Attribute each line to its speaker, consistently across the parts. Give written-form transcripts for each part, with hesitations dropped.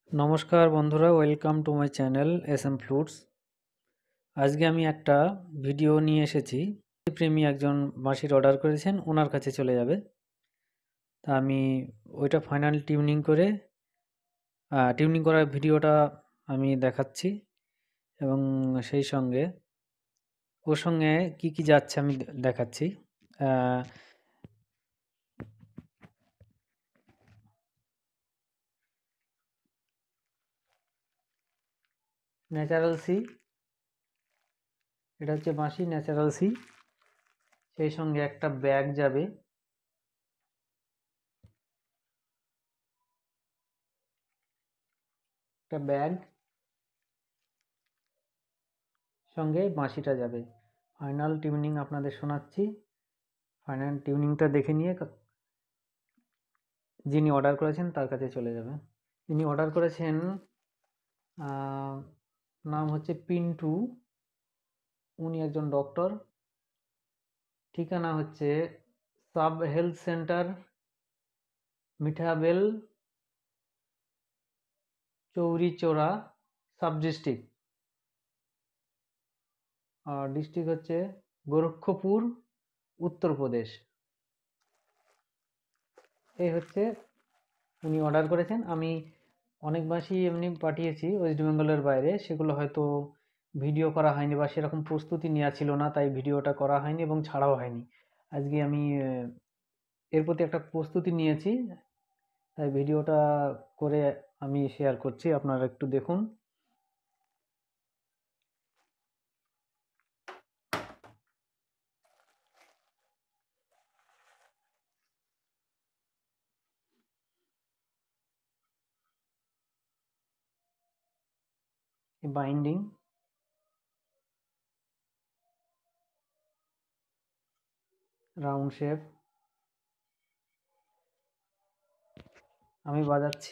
Speaker 1: নমস্কার বন্ধুরা, welcome to my channel SM flutes. আজকে আমি একটা ভিডিও নিয়ে এসেছি। প্রেমী একজন বাঁশির অর্ডার করেছেন, ওনার কাছে চলে যাবে। তা আমি ওইটা ফাইনাল টিউনিং করার ভিডিওটা আমি দেখাচ্ছি, এবং সেই সঙ্গে ওর সঙ্গে কি যাচ্ছে আমি দেখাচ্ছি। ন্যাচারাল সি, এটা হচ্ছে বাঁশি ন্যাচারাল সি। সেই সঙ্গে একটা ব্যাগ যাবে, একটা ব্যাগ সঙ্গে বাঁশিটা যাবে। ফাইনাল টিউনিং আপনাদের শোনাচ্ছি। ফাইনাল টিউনিংটা দেখে নিয়ে যিনি অর্ডার করেছেন তার কাছে চলে যাবে। তিনি অর্ডার করেছেন, নাম হচ্ছে পিন্টু, উনি একজন ডক্টর। ঠিকানা হচ্ছে sub health centre, Mithabel, Chauri Chaura sub district. আর ডিস্ট্রিক্ট হচ্ছে গোরক্ষপুর, উত্তরপ্রদেশ। এই হচ্ছে উনি অর্ডার করেছেন। আমি অনেক বাঁশি এমনি পাঠিয়েছি ওয়েস্ট বেঙ্গলের বাইরে, সেগুলো হয়তো ভিডিও করা হয়নি বা সেরকম প্রস্তুতি নেওয়া ছিল না, তাই ভিডিওটা করা হয়নি এবং ছাড়াও হয়নি। আজকে আমি এর প্রতি একটা প্রস্তুতি নিয়েছি, তাই ভিডিওটা করে আমি শেয়ার করছি, আপনারা একটু দেখুন। Binding, round shape. আমি বাজাচ্ছি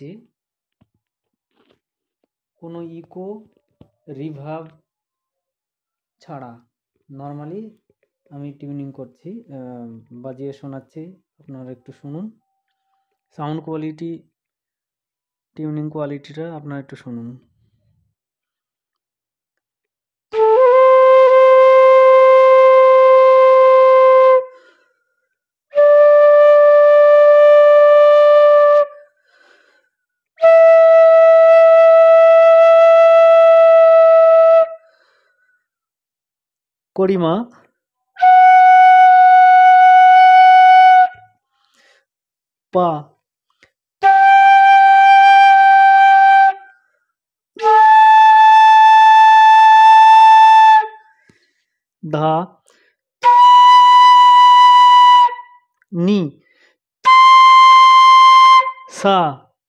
Speaker 1: কোনো ইকো রিভার্ব ছাড়া, নর্মালি আমি টিউনিং করছি, বাজিয়ে শোনাচ্ছি, আপনারা একটু শুনুন। সাউন্ড কোয়ালিটি, টিউনিং কোয়ালিটিটা আপনারা একটু শুনুন। করিমা, পা, ধা, নি, সা।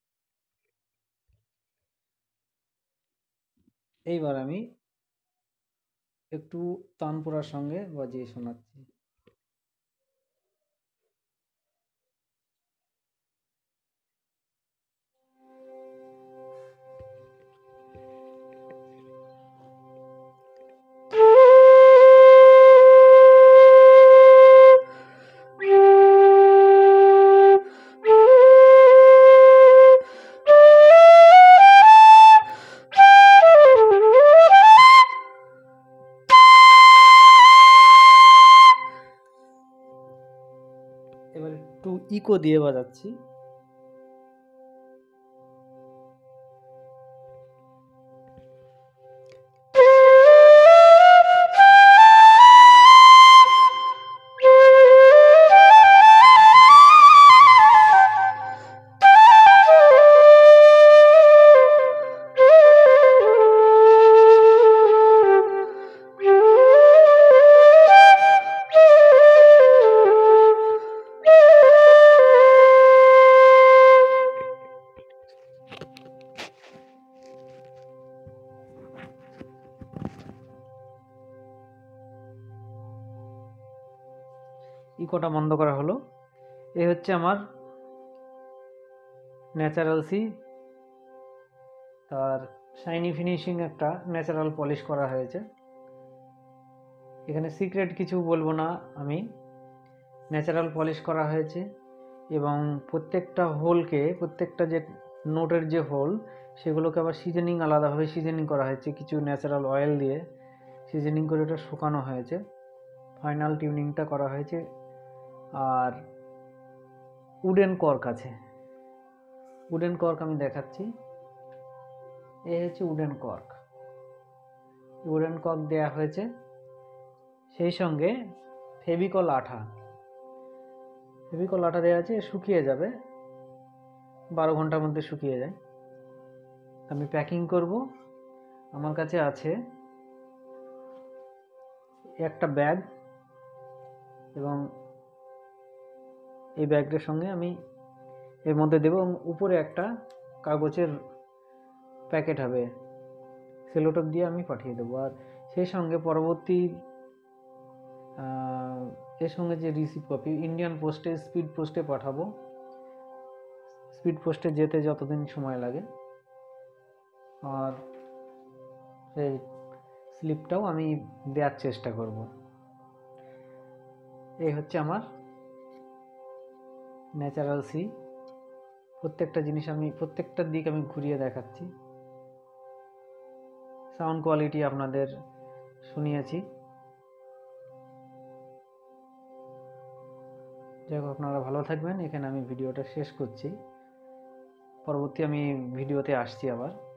Speaker 1: এইবার আমি একটু তানপুরার সঙ্গে বাজিয়ে শোনাচ্ছি। এবার একটু ইকো দিয়ে বাজাচ্ছি। ইকোটা বন্ধ করা হলো। এই হচ্ছে আমার ন্যাচারাল সি, তার শাইনি ফিনিশিং, একটা ন্যাচারাল পলিশ করা হয়েছে। এখানে সিক্রেট কিছু বলবো না আমি, ন্যাচারাল পলিশ করা হয়েছে এবং প্রত্যেকটা হোলকে, প্রত্যেকটা যে নোটের যে হোল সেগুলোকে আবার সিজনিং, আলাদাভাবে সিজনিং করা হয়েছে, কিছু ন্যাচারাল অয়েল দিয়ে সিজনিং করে ওটা শুকানো হয়েছে, ফাইনাল টিউনিংটা করা হয়েছে। আর উডেন কর্ক আছে, উডেন কর্ক আমি দেখাচ্ছি। এই হচ্ছে উডেন কর্ক, উডেন কর্ক দেয়া হয়েছে, সেই সঙ্গে ফেভিকল আঠা, ফেভিকল আঠা দেওয়া আছে, শুকিয়ে যাবে, 12 ঘন্টার মধ্যে শুকিয়ে যায়। আমি প্যাকিং করব। আমার কাছে আছে একটা ব্যাগ, এবং এই ব্যাগটার সঙ্গে আমি এর মধ্যে দেবো, এবং উপরে একটা কাগজের প্যাকেট হবে, সেলোটেপ দিয়ে আমি পাঠিয়ে দেবো। আর সেই সঙ্গে পরবর্তী এর সঙ্গে যে রিসিভ কপি ইন্ডিয়ান পোস্টে, স্পিড পোস্টে পাঠাবো। স্পিড পোস্টে যেতে যতদিন সময় লাগে, আর সেই স্লিপটাও আমি দেওয়ার চেষ্টা করব। এই হচ্ছে আমার ন্যাচারাল সি। প্রত্যেকটা জিনিস আমি, প্রত্যেকটা দিক আমি ঘুরিয়ে দেখাচ্ছি। সাউন্ড কোয়ালিটি আপনাদের শুনিয়েছি। যাই হোক, আপনারা ভালো থাকবেন। এখানে আমি ভিডিওটা শেষ করছি, পরবর্তী আমি ভিডিওতে আসছি আবার।